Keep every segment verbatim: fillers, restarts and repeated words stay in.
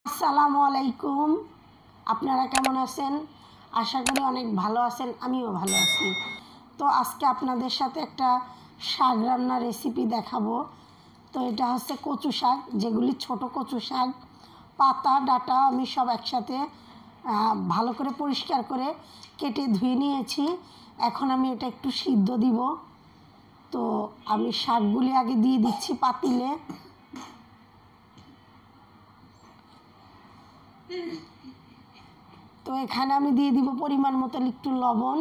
আসসালামু আলাইকুম। আপনারা কেমন আছেন? আশা করি অনেক ভালো আছেন, আমিও ভালো আছি। তো আজকে আপনাদের সাথে একটা শাক রান্নার রেসিপি দেখাবো। তো এটা হচ্ছে কচু শাক, যেগুলি ছোট কচু শাক, পাতা ডাঁটা আমি সব একসাথে ভালো করে পরিষ্কার করে কেটে ধুয়ে নিয়েছি। এখন আমি এটা একটু সিদ্ধ দিব। তো আমি শাকগুলি আগে দিয়ে দিচ্ছি পাতিলে। তো এখানে আমি দিয়ে দিব পরিমাণ মতো একটু লবণ।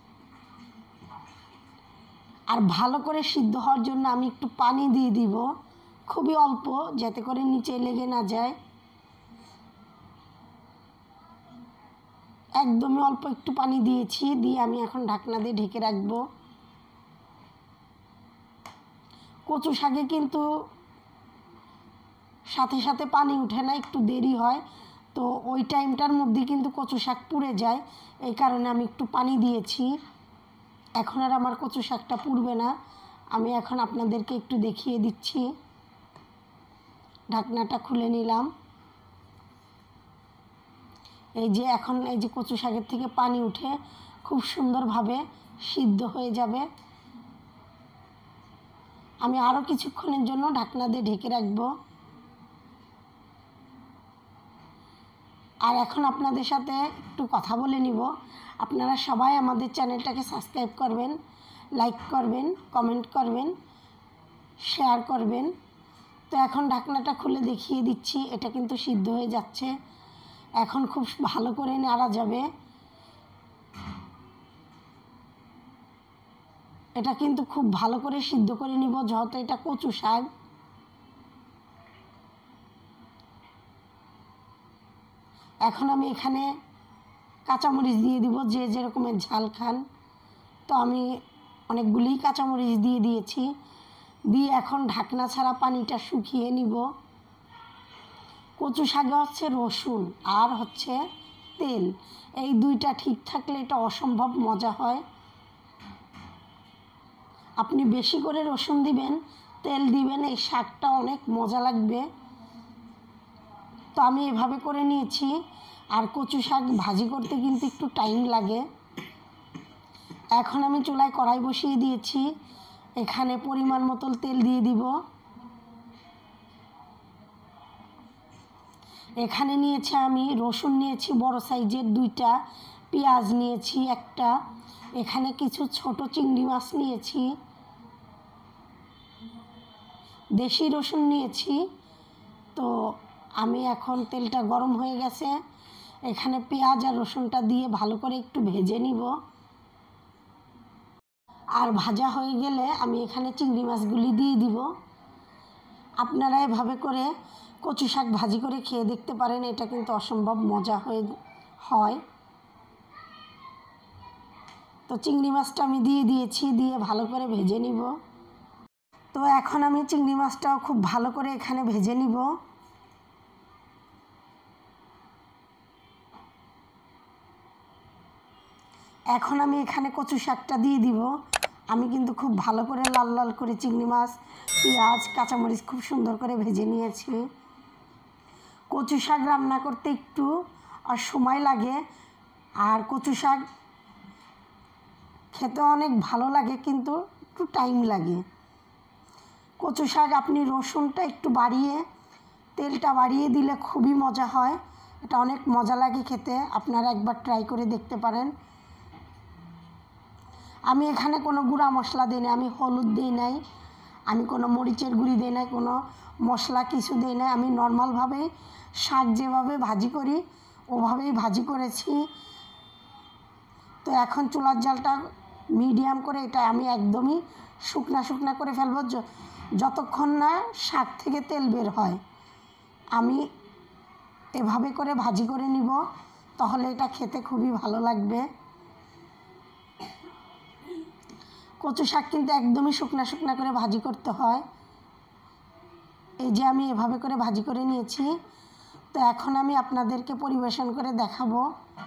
আর ভালো করে সিদ্ধ হওয়ার জন্য আমি একটু পানি দিয়ে দিব, খুবই অল্প, যাতে করে নিচে লেগে না যায়। একদমই অল্প একটু পানি দিয়েছি, দিয়ে আমি এখন ঢাকনা দিয়ে ঢেকে রাখবো। কচু শাকে কিন্তু সাথে সাথে পানি উঠে না, একটু দেরি হয়। তো ওই টাইমটার মধ্যে কিন্তু কচু শাক পুড়ে যায়, এই কারণে আমি একটু পানি দিয়েছি। এখন আর আমার কচু শাকটা পুড়বে না। আমি এখন আপনাদেরকে একটু দেখিয়ে দিচ্ছি। ঢাকনাটা খুলে নিলাম। এই যে এখন এই যে কচু শাকের থেকে পানি উঠে খুব সুন্দরভাবে সিদ্ধ হয়ে যাবে। আমি আরও কিছুক্ষণের জন্য ঢাকনা দিয়ে ঢেকে রাখবো। আর এখন আপনাদের সাথে একটু কথা বলে নিব। আপনারা সবাই আমাদের চ্যানেলটাকে সাবস্ক্রাইব করবেন, লাইক করবেন, কমেন্ট করবেন, শেয়ার করবেন। তো এখন ঢাকনাটা খুলে দেখিয়ে দিচ্ছি, এটা কিন্তু সিদ্ধ হয়ে যাচ্ছে। এখন খুব ভালো করে নাড়া যাবে। এটা কিন্তু খুব ভালো করে সিদ্ধ করে নিব, যেহেতু এটা কচু শাক। এখন আমি এখানে কাঁচামরিচ দিয়ে দিব, যে যেরকমের ঝাল খান। তো আমি অনেকগুলি কাঁচামরিচ দিয়ে দিয়েছি। দিয়ে এখন ঢাকনা ছাড়া পানিটা শুকিয়ে নিব। কচু শাকে হচ্ছে রসুন আর হচ্ছে তেল, এই দুইটা ঠিক থাকলে এটা অসম্ভব মজা হয়। আপনি বেশি করে রসুন দিবেন, তেল দিবেন, এই শাকটা অনেক মজা লাগবে। তো আমি এভাবে করে নিয়েছি। আর কচু শাক ভাজি করতে কিন্তু একটু টাইম লাগে। এখন আমি চুলায় কড়াই বসিয়ে দিয়েছি। এখানে পরিমাণ মতো তেল দিয়ে দিব। এখানে নিয়েছি আমি রসুন নিয়েছি বড় সাইজের দুইটা, পেঁয়াজ নিয়েছি একটা, এখানে কিছু ছোট চিংড়ি মাছ নিয়েছি, দেশি রসুন নিয়েছি। তো আমি এখন তেলটা গরম হয়ে গেছে, এখানে পেঁয়াজ আর রসুনটা দিয়ে ভালো করে একটু ভেজে নিব। আর ভাজা হয়ে গেলে আমি এখানে চিংড়ি মাছগুলি দিয়ে দিব। আপনারা এভাবে করে কচু শাক ভাজি করে খেয়ে দেখতে পারেন, এটা কিন্তু অসম্ভব মজা হয়ে হয়। তো চিংড়ি মাছটা আমি দিয়ে দিয়েছি, দিয়ে ভালো করে ভেজে নিব। তো এখন আমি চিংড়ি মাছটাও খুব ভালো করে এখানে ভেজে নিব। এখন আমি এখানে কচু শাকটা দিয়ে দিব। আমি কিন্তু খুব ভালো করে লাল লাল করে চিংড়ি মাছ, পেঁয়াজ, কাঁচামরিচ খুব সুন্দর করে ভেজে নিয়েছি। কচু শাক রান্না করতে একটু সময় লাগে, আর কচু শাক খেতে অনেক ভালো লাগে, কিন্তু একটু টাইম লাগে। কচু শাক আপনি রসুনটা একটু বাড়িয়ে, তেলটা বাড়িয়ে দিলে খুবই মজা হয়, এটা অনেক মজা লাগে খেতে। আপনারা একবার ট্রাই করে দেখতে পারেন। আমি এখানে কোনো গুঁড়া মশলা দিই না, আমি হলুদ দিই নাই, আমি কোনো মরিচের গুঁড়ি দিই নাই, কোনো মশলা কিছু দিই নাই। আমি নর্মালভাবেই শাক যেভাবে ভাজি করি ওভাবেই ভাজি করেছি। তো এখন চুলার জালটা মিডিয়াম করে এটা আমি একদমই শুকনা শুকনা করে ফেলবো, যতক্ষণ না শাক থেকে তেল বের হয়। আমি এভাবে করে ভাজি করে নিব, তাহলে এটা খেতে খুবই ভালো লাগবে। কচু শাক কিন্তু একদমই শুকনা শুকনা করে ভাজি করতে হয়। এই যে আমি এভাবে করে ভাজি করে নিয়েছি। তো এখন আমি আপনাদেরকে পরিবেশন করে দেখাবো।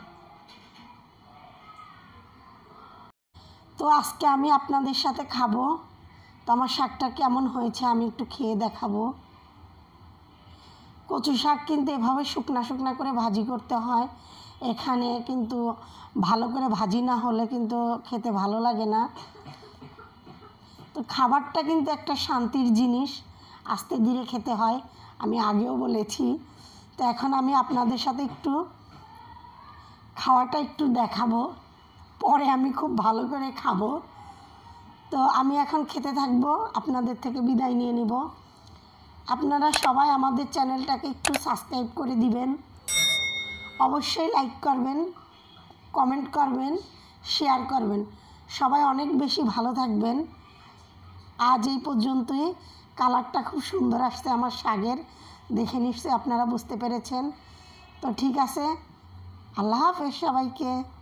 তো আজকে আমি আপনাদের সাথে খাবো। তো আমার শাকটা কেমন হয়েছে আমি একটু খেয়ে দেখাবো। কচু শাক কিন্তু এভাবে শুকনা শুকনা করে ভাজি করতে হয়। এখানে কিন্তু ভালো করে ভাজি না হলে কিন্তু খেতে ভালো লাগে না। তো খাবারটা কিন্তু একটা শান্তির জিনিস, আস্তে ধীরে খেতে হয়, আমি আগেও বলেছি। তো এখন আমি আপনাদের সাথে একটু খাওয়াটা একটু দেখাবো, পরে আমি খুব ভালো করে খাবো। তো আমি এখন খেতে থাকবো, আপনাদের থেকে বিদায় নিয়ে নিব। আপনারা সবাই আমাদের চ্যানেলটাকে একটু সাবস্ক্রাইব করে দিবেন, অবশ্যই লাইক করবেন, কমেন্ট করবেন, শেয়ার করবেন। সবাই অনেক বেশি ভালো থাকবেন। আজ এই পর্যন্তই। কালারটা খুব সুন্দর আসছে আমার শাকের, দেখে নিশ্চয়ই আপনারা বুঝতে পেরেছেন। তো ঠিক আছে, আল্লাহ হাফেজ সবাইকে।